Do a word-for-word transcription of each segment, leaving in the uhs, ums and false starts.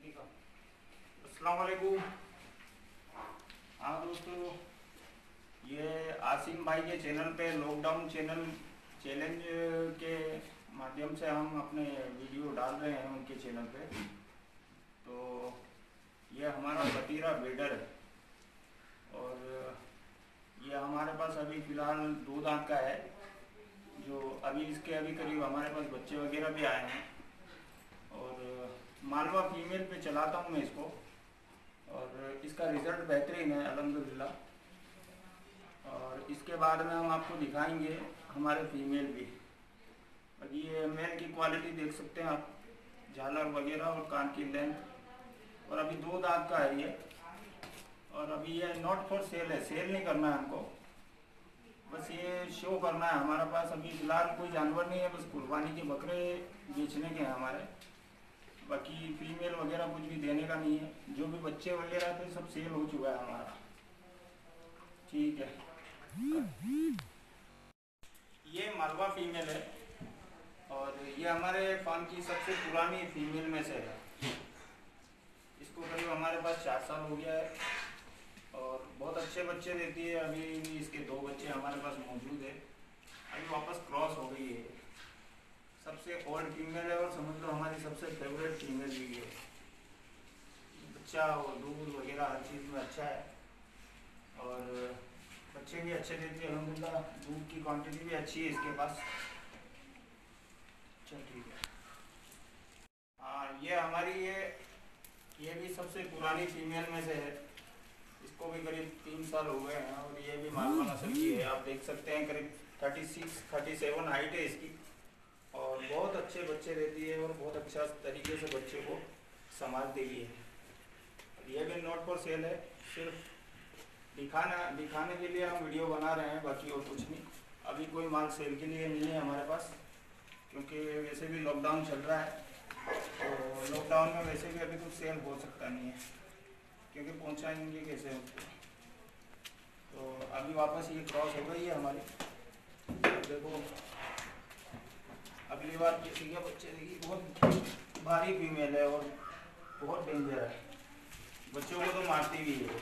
अस्सलाम वालेकुम। हाँ दोस्तों, ये आसिम भाई के चैनल पे लॉकडाउन चैनल चैलेंज के माध्यम से हम अपने वीडियो डाल रहे हैं उनके चैनल पे। तो ये हमारा पतीरा ब्रीडर है और ये हमारे पास अभी फ़िलहाल दो दांत का है, जो अभी इसके अभी करीब हमारे पास बच्चे वगैरह भी आए हैं। और मालवा फीमेल पे चलाता हूँ मैं इसको और इसका रिज़ल्ट बेहतरीन है अल्हम्दुलिल्लाह। और इसके बाद में हम आपको दिखाएंगे हमारे फीमेल भी। अभी ये मेल की क्वालिटी देख सकते हैं आप, झालर वगैरह और कान की लेंथ, और अभी दो दांत का है ये। और अभी ये नॉट फॉर सेल है, सेल नहीं करना है हमको, बस ये शो करना है। हमारे पास अभी फ़िलहाल कोई जानवर नहीं है, बस कुर्बानी के बकरे बेचने के हैं हमारे। बाकी फीमेल वगैरह कुछ भी देने का नहीं है। जो भी बच्चे वगैरह थे सब सेल हो चुका है हमारा। ठीक है, ये मालवा फीमेल है और ये हमारे फार्म की सबसे पुरानी फीमेल में से है। इसको करीब हमारे पास चार साल हो गया है और बहुत अच्छे बच्चे देती है। अभी भी इसके दो बच्चे हमारे पास मौजूद है। अभी वापस क्रॉस हो गई है। सबसे ओल्ड फीमेल है और समझ लो हमारी सबसे फेवरेट फीमेल भी है। बच्चा और दूध वगैरह हर चीज़ में अच्छा है और बच्चे भी अच्छे देती है अल्हम्दुलिल्लाह। दूध की क्वांटिटी भी अच्छी है इसके पास। चल ठीक है। हाँ, ये हमारी ये ये भी सबसे पुरानी फीमेल में से है। इसको भी करीब तीन साल हो गए हैं और ये भी मालवा नस्ल की है। आप देख सकते हैं करीब thirty six thirty seven height है इसकी और बहुत अच्छे बच्चे देती है और बहुत अच्छा तरीके से बच्चे को संभालती भी है। ये भी नॉट फॉर सेल है, सिर्फ दिखाना दिखाने के लिए हम वीडियो बना रहे हैं, बाकी और कुछ नहीं। अभी कोई माल सेल के लिए नहीं है हमारे पास, क्योंकि वैसे भी लॉकडाउन चल रहा है। तो लॉकडाउन में वैसे भी अभी कुछ सेल हो सकता नहीं है, क्योंकि पहुंचाएंगे कैसे उसको। तो अभी वापस ये क्रॉस हो गई है हमारी। देखो अगली बार किसी के बच्चे देखिए, बहुत भारी फीमेल है और बहुत डेंजर है, बच्चों को तो मारती भी है।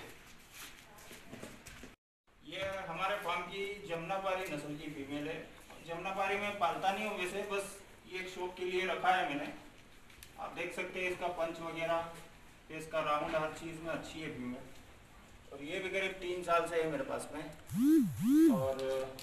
ये हमारे फार्म की जमुनापारी नस्ल की फीमेल है। जमुनापारी में पालता नहीं हूँ वैसे, बस ये एक शौक के लिए रखा है मैंने। आप देख सकते हैं इसका पंच वगैरह, फेस का राउंड, हर चीज़ में अच्छी है फीमेल। और ये भी करीब तीन साल से है मेरे पास में और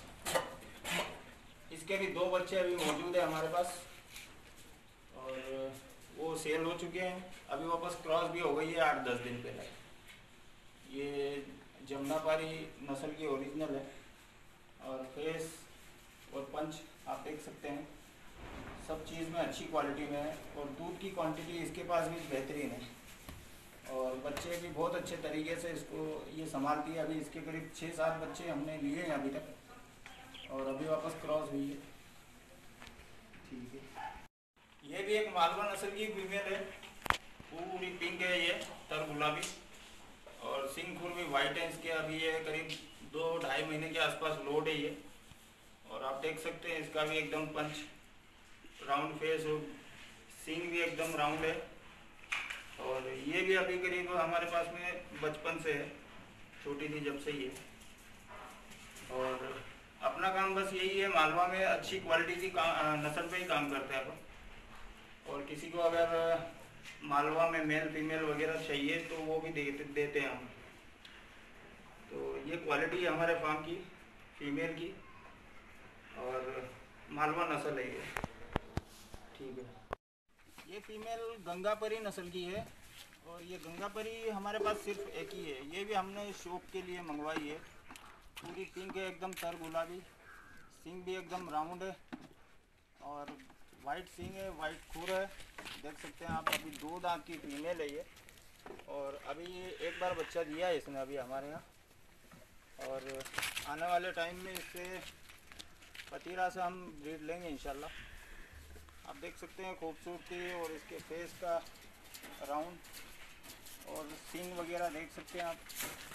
इसके भी दो बच्चे अभी मौजूद है हमारे पास और वो सेल हो चुके हैं। अभी वापस क्रॉस भी हो गई है आठ दस दिन पहले। ये जमुनापारी नस्ल की ओरिजिनल है और फेस और पंच आप देख सकते हैं, सब चीज़ में अच्छी क्वालिटी में है और दूध की क्वांटिटी इसके पास भी बेहतरीन है और बच्चे भी बहुत अच्छे तरीके से इसको ये संभालती है। अभी इसके करीब छः सात बच्चे हमने लिए हैं अभी तक और अभी वापस क्रॉस हुई है। ठीक है, ये भी एक मालवा नस्ल की फीमेल है। पूरी पिंक है ये, तर गुलाबी, और सिंग खुर भी वाइट है इसके। अभी ये करीब दो ढाई महीने के आसपास लोड है ये। और आप देख सकते हैं इसका भी एकदम पंच, राउंड फेस और सिंग भी एकदम राउंड है। और ये भी अभी करीब हमारे पास में बचपन से है, छोटी थी जब से ही है। और अपना काम बस यही है, मालवा में अच्छी क्वालिटी की नस्ल पे ही काम करते हैं अपन। और किसी को अगर मालवा में मेल फीमेल वगैरह चाहिए तो वो भी देते देते हैं हम। तो ये क्वालिटी है हमारे फार्म की फीमेल की और मालवा नस्ल है ये। ठीक है, ये फीमेल गंगापरी नस्ल की है और ये गंगापरी हमारे पास सिर्फ एक ही है। ये भी हमने शौक के लिए मंगवाई है। पूरी पिंक है एकदम, तर गुलाबी, सिंग भी एकदम राउंड है और वाइट सिंग है, वाइट खुर है, देख सकते हैं आप। अभी दो दांत की फीमेल है ये और अभी ये एक बार बच्चा दिया है इसने अभी हमारे यहाँ। और आने वाले टाइम में इससे पतीरा से हम ब्रीड लेंगे इंशाल्लाह। आप देख सकते हैं खूबसूरती और इसके फेस का राउंड और सिंग वगैरह देख सकते हैं आप।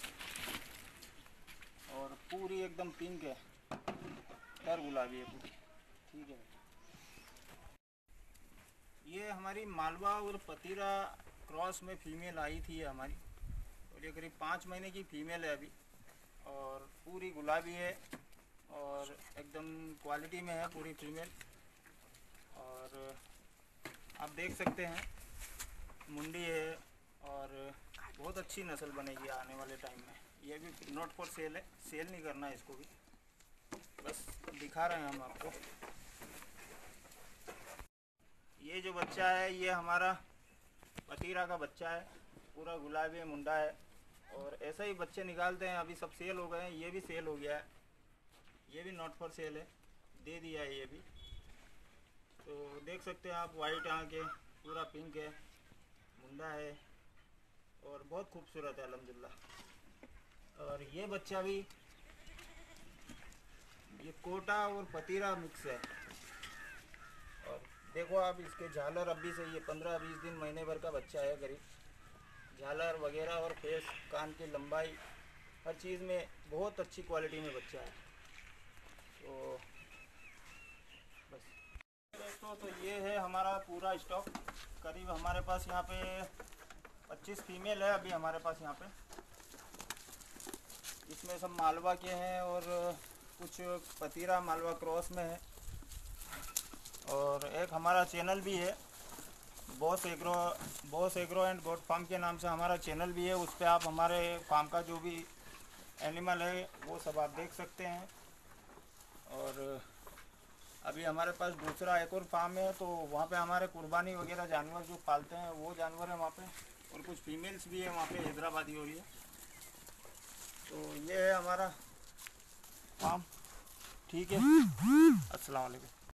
और पूरी एकदम पिंक है, तर गुलाबी है पूरी। ठीक है, ये हमारी मालवा और पतीरा क्रॉस में फीमेल आई थी हमारी, और ये करीब पाँच महीने की फ़ीमेल है अभी, और पूरी गुलाबी है और एकदम क्वालिटी में है पूरी फीमेल। और आप देख सकते हैं मुंडी है और बहुत अच्छी नस्ल बनेगी आने वाले टाइम में। ये भी नॉट फॉर सेल है, सेल नहीं करना है इसको भी, बस दिखा रहे हैं हम आपको। ये जो बच्चा है ये हमारा पतीरा का बच्चा है, पूरा गुलाबी मुंडा है, और ऐसा ही बच्चे निकालते हैं। अभी सब सेल हो गए हैं, ये भी सेल हो गया है, ये भी नॉट फॉर सेल है, दे दिया है ये भी। तो देख सकते हैं आप, वाइट आँख है, पूरा पिंक है, मुंडा है और बहुत खूबसूरत है अल्हम्दुलिल्लाह। और ये बच्चा भी, ये कोटा और पतीरा मिक्स है। और देखो आप इसके झालर अभी से, ये पंद्रह बीस दिन महीने भर का बच्चा है करीब, झालर वगैरह और फेस कान की लंबाई हर चीज़ में बहुत अच्छी क्वालिटी में बच्चा है। तो बस दोस्तों, तो ये है हमारा पूरा स्टॉक। करीब हमारे पास यहाँ पे पच्चीस फीमेल है अभी हमारे पास यहाँ पे। इसमें सब मालवा के हैं और कुछ पतीरा मालवा क्रॉस में है। और एक हमारा चैनल भी है, Boss Agro Boss Agro and goat farm के नाम से हमारा चैनल भी है। उस पर आप हमारे फार्म का जो भी एनिमल है वो सब आप देख सकते हैं। और अभी हमारे पास दूसरा एक और फार्म है, तो वहाँ पे हमारे कुर्बानी वगैरह जानवर जो पालते हैं वो जानवर है वहाँ पे, और कुछ फीमेल्स भी है वहाँ पे, हैदराबादी हो रही है। तो ये है हमारा फार्म। ठीक है, अस्सलाम वालेकुम।